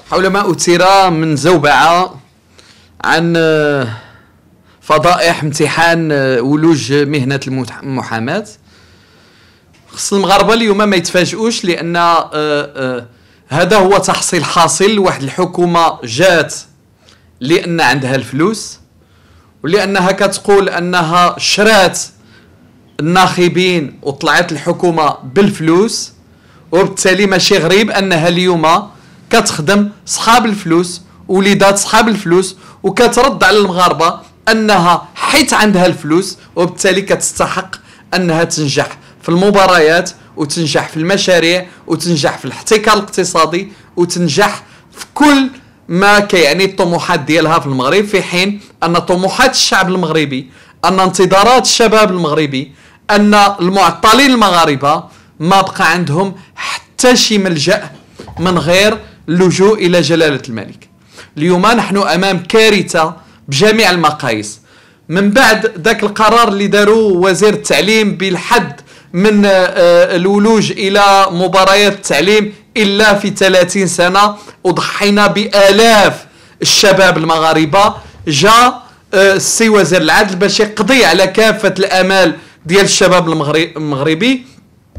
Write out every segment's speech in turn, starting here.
حول ما أثير من زوبعة عن فضائح امتحان ولوج مهنة المحاماة. خص المغاربة اليوم ما يتفاجئوش، لأن هذا هو تحصيل حاصل واحد الحكومة جات لأن عندها الفلوس، ولأنها كتقول أنها شرات الناخبين وطلعت الحكومة بالفلوس، وبالتالي ماشي غريب أنها اليوم كتخدم صحاب الفلوس وليدات صحاب الفلوس، وكترد على المغاربة أنها حيت عندها الفلوس وبالتالي كتستحق أنها تنجح في المباريات وتنجح في المشاريع وتنجح في الاحتكار الاقتصادي وتنجح في كل ما كيعني الطموحات ديالها في المغرب، في حين أن طموحات الشعب المغربي، أن انتظارات الشباب المغربي، أن المعطلين المغاربة ما بقى عندهم حتى شي ملجأ من غير اللجوء إلى جلالة الملك. اليوم نحن أمام كارثة بجميع المقاييس. من بعد ذاك القرار اللي داروا وزير التعليم بالحد من الولوج إلى مباريات التعليم إلا في 30 سنة، وضحينا بآلاف الشباب المغاربة، جاء السي وزير العدل باش يقضي على كافة الآمال ديال الشباب المغربي،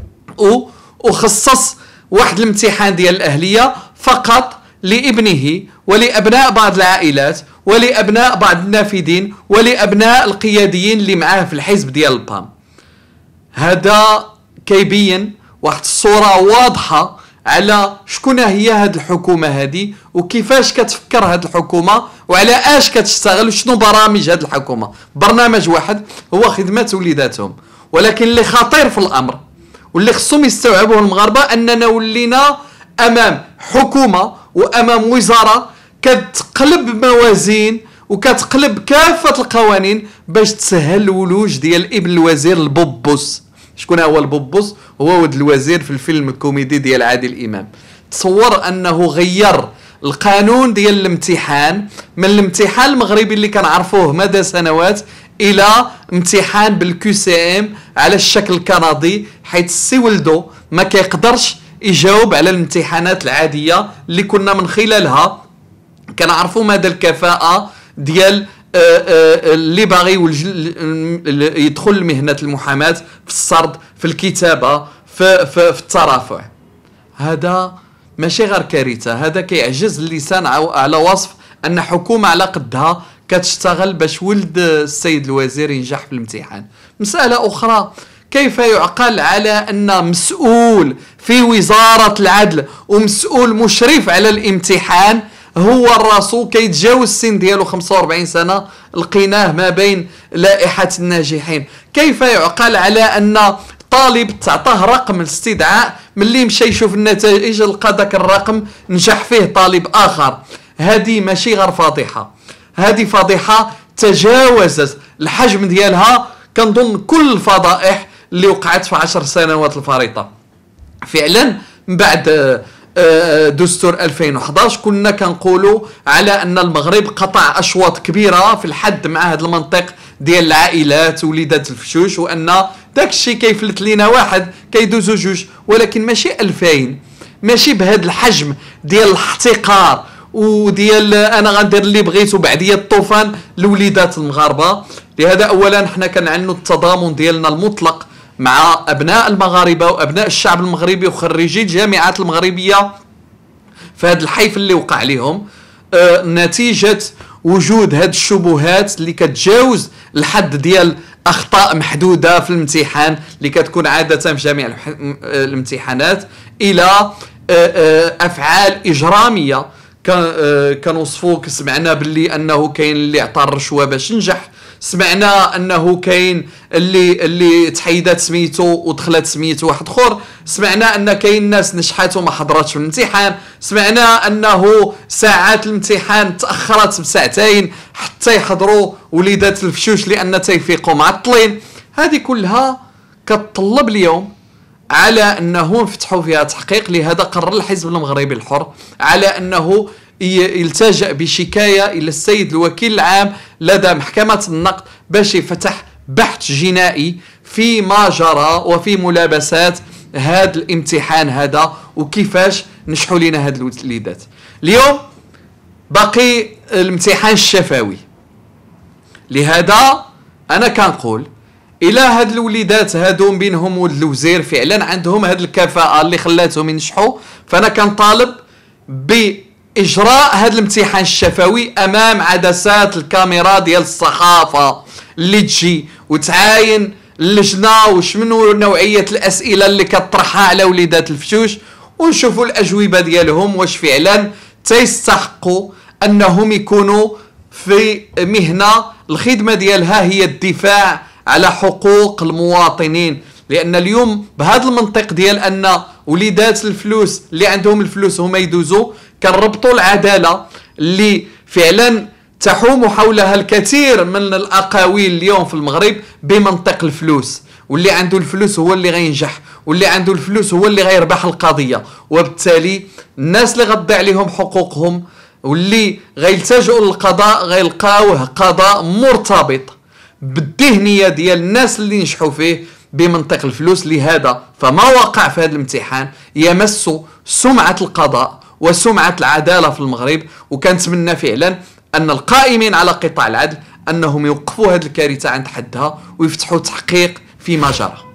وخصص واحد الامتحان ديال الأهلية فقط لابنه ولأبناء بعض العائلات ولأبناء بعض النافذين ولأبناء القياديين اللي معاه في الحزب ديال البام. هذا كيبين واحد الصورة واضحة على شكون هي هاد الحكومة هذه، وكيفاش كتفكر هاد الحكومة، وعلى اش كتشتغل، وشنو برامج هاد الحكومة. برنامج واحد هو خدمة وليداتهم، ولكن اللي خطير في الأمر واللي خصهم يستوعبوه المغاربة أننا ولينا أمام حكومة وأمام وزارة كتقلب موازين وكتقلب كافة القوانين باش تسهل الولوج ديال ابن الوزير البوبوس. شكون هو البوبوس؟ هو ولد الوزير في الفيلم الكوميدي ديال عادل إمام. تصور أنه غير القانون ديال الامتحان من الامتحان المغربي اللي كنعرفوه مدى سنوات إلى امتحان بالكيو سي ام على الشكل الكندي، حيث السي ولدو ما كيقدرش يجاوب على الامتحانات العادية اللي كنا من خلالها كنعرفوا مدى الكفاءة ديال اللي باغي يدخل مهنة المحاماة في السرد، في الكتابة، في الترافع. هذا ماشي غير كارثة، هذا كيعجز اللسان على وصف أن حكومة على قدها كتشتغل باش ولد السيد الوزير ينجح في الامتحان. مسألة أخرى، كيف يعقل على أن مسؤول في وزارة العدل ومسؤول مشرف على الامتحان هو الراسو كيتجاوز السن ديالو 45 سنة، لقيناه ما بين لائحة الناجحين. كيف يعقل على أن طالب تعطاه رقم الاستدعاء، ملي مشى يشوف النتائج لقى داك الرقم نجح فيه طالب آخر؟ هذه ماشي غير فضيحة، هذه فضيحة تجاوزت الحجم ديالها كنظن كل الفضائح اللي وقعت في 10 سنوات الفريطة. فعلا من بعد دستور 2011 كنا كنقولوا على أن المغرب قطع أشواط كبيرة في الحد مع هذا المنطق ديال العائلات وليدات الفشوش، وأن داك الشيء كيفلت لينا واحد كيدوزو جوج، ولكن ماشي 2000، ماشي بهذا الحجم ديال الاحتقار وديال انا غندير اللي بغيتو بعديه الطوفان لوليدات المغاربه. لهذا اولا حنا كنعنوا التضامن ديالنا المطلق مع ابناء المغاربه وابناء الشعب المغربي وخريجي الجامعات المغربيه في هذا الحيف اللي وقع لهم نتيجه وجود هذه الشبهات اللي كتجاوز الحد ديال اخطاء محدوده في الامتحان اللي كتكون عاده في جميع الامتحانات، الى افعال اجراميه كنوصفوك. سمعنا باللي انه كاين اللي عطى الرشوه باش نجح، سمعنا انه كاين اللي تحيدات سميتو ودخلت سميتو واحد اخر، سمعنا ان كاين ناس نجحات وما حضراتش في الامتحان، سمعنا انه ساعات الامتحان تاخرت بساعتين حتى يحضروا وليدات الفشوش لان تيفيقوا معطلين. هذه كلها كتطلب اليوم على أنه نفتحوا فيها تحقيق. لهذا قرر الحزب المغربي الحر على أنه يلتجأ بشكاية إلى السيد الوكيل العام لدى محكمة النقد باش يفتح بحث جنائي في ما جرى وفي ملابسات هذا الامتحان هذا وكيفاش نجحوا لنا هاد الوليدات. اليوم باقي الامتحان الشفوي. لهذا انا كنقول الى هاد الوليدات هادو بينهم ولد الوزير فعلا عندهم هاد الكفاءه اللي خلاتهم ينجحوا، فانا كنطالب باجراء هاد الامتحان الشفوي امام عدسات الكاميرا ديال الصحافه اللي تجي وتعاين اللجنه وشمنو نوعيه الاسئله اللي كطرحها على وليدات الفشوش، ونشوفوا الاجوبه ديالهم واش فعلا تيستحقوا انهم يكونوا في مهنه الخدمه ديالها هي الدفاع على حقوق المواطنين. لان اليوم بهذا المنطق ديال ان وليدات الفلوس اللي عندهم الفلوس هما يدوزوا، كنربطوا العداله اللي فعلا تحوم حولها الكثير من الاقاويل اليوم في المغرب بمنطق الفلوس، واللي عنده الفلوس هو اللي غينجح، واللي عنده الفلوس هو اللي غيربح القضيه، وبالتالي الناس اللي غتضيع عليهم حقوقهم واللي غيلتجئوا للقضاء غيلقاوه قضاء مرتبط بالذهنيه ديال الناس اللي نجحوا فيه بمنطق الفلوس. لهذا فما وقع في هذا الامتحان يمس سمعه القضاء وسمعه العداله في المغرب، وكنتمنى فعلا ان القائمين على قطاع العدل انهم يوقفوا هذه الكارثه عند حدها ويفتحوا تحقيق فيما جرى.